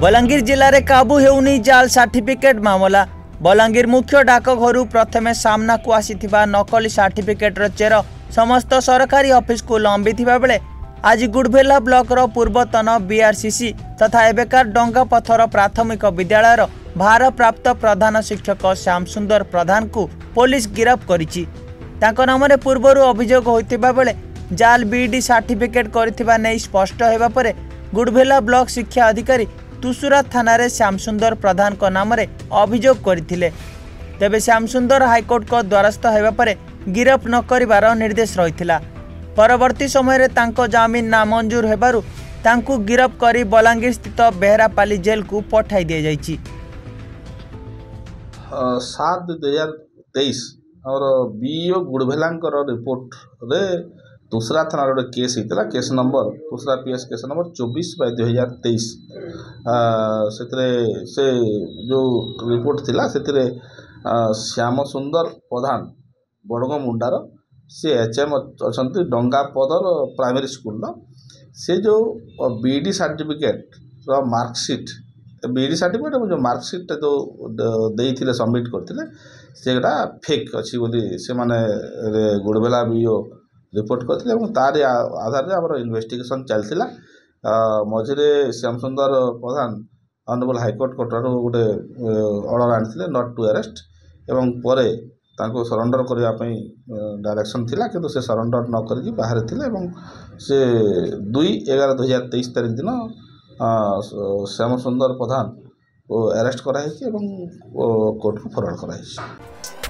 बलांगीर जिले में काबू हेउनी जाल सर्टिफिकेट मामला। बलांगीर मुख्य डाकघर प्रथमे सामना को आसीथिबा नकली सर्टिफिकेटर चेर समस्त सरकारी ऑफिस को लंबी बेले आज गुड़भेला ब्लॉकर पूर्वतन बीआरसीसी तथा एबेकार डंगा पथर प्राथमिक विद्यालय भारप्राप्त प्रधान शिक्षक श्याम सुंदर प्रधान को पुलिस गिरफ्त करिछि। तांको नाम पूर्वर अभियोग होइतिबा बेले जाल बीडी सर्टिफिकेट करथिबा नै स्पष्ट हेबा परे गुड़भेला ब्लॉक शिक्षा अधिकारी तुसुरा थाना रे श्याम सुंदर प्रधान को नाम रे अभियोग करथिले। तेबे श्याम सुंदर हाईकोर्ट को द्वारस्थ हेबा परे गिरफ्त न करिवार निर्देश रहिथिला। परवर्ती समय रे तांको जामीन नामंजूर हेबारु तांको गिरफ्त करी बलांगीर स्थित बेहरापाली जेल को पठाई दिया जाइछि। 7/2023 और बीओ गुड़भेलांकर रिपोर्ट रे दूसरा थाना रे केस होता केस नंबर दूसरा पीएस केस नंबर 24/2023 से जो रिपोर्ट थिला से श्याम सुंदर प्रधान बड़ग मुंडार सी एचएम अच्छा डंगापदर प्राइमरी स्कूल से जो बीडी सर्टिफिकेट मार्कशीट बीडी सर्टिफिकेट जो मार्कशीट जो देइथिले सबमिट करथिले सेटा फेक अच्छी बोली से माने गुड़भेला बीओ रिपोर्ट करथिले तार आधार रे हमर इन्वेस्टिगेशन चलथिला। मझिरे श्याम सुंदर प्रधान ऑनरेबल हाईकोर्ट कोर्टर गोटे ऑर्डर आनिथिले नॉट टू अरेस्ट एवं परे तांको सरेंडर करबा पई डायरेक्शन थिला किंतु से सरेंडर न करके बाहर थिले एवं से 2/11/2023 तारिख दिन श्याम सुंदर प्रधान को अरेस्ट कराई एवं कोर्ट को फरवर्ड कराई।